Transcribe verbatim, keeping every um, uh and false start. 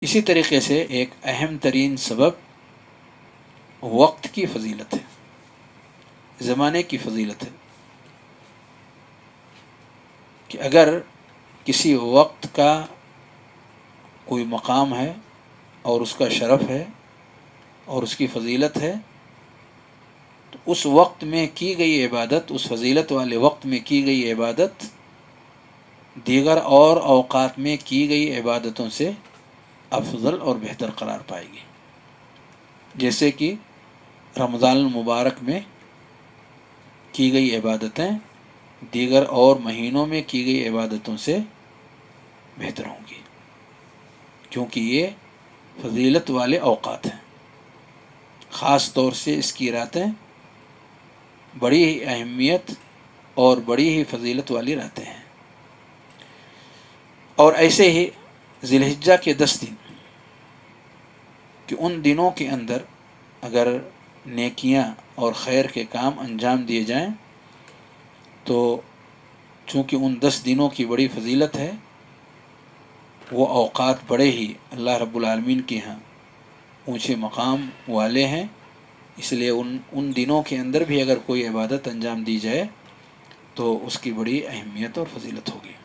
اسی طریقے سے ایک اہم ترین سبب وقت کی فضیلت ہے، زمانے کی فضیلت ہے، کہ اگر کسی وقت کا کوئی مقام ہے اور اس کا شرف ہے اور اس کی فضیلت ہے، تو اس وقت میں کی گئی عبادت، اس فضیلت والے وقت میں کی گئی عبادت دیگر اور اوقات میں کی گئی عبادتوں سے افضل اور بہتر قرار پائے گی۔ جیسے کہ رمضان المبارک میں کی گئی عبادتیں دیگر اور مہینوں میں کی گئی عبادتوں سے بہتر ہوں گی، کیونکہ یہ فضیلت والے اوقات ہیں۔ خاص طور سے اس کی راتیں بڑی ہی اہمیت اور بڑی ہی فضیلت والی راتیں ہیں۔ اور ایسے ہی ذی الحجہ کے دس دن، کہ ان دنوں کے اندر اگر نیکیاں اور خیر کے کام انجام دیے جائیں تو چونکہ ان دس دنوں کی بڑی فضیلت ہے، وہ اوقات بڑے ہی اللہ رب العالمین کے ہاں اونچے مقام والے ہیں، اس لیے ان ان دنوں کے اندر بھی اگر کوئی عبادت انجام دی جائے تو اس کی بڑی اہمیت اور فضیلت ہوگی۔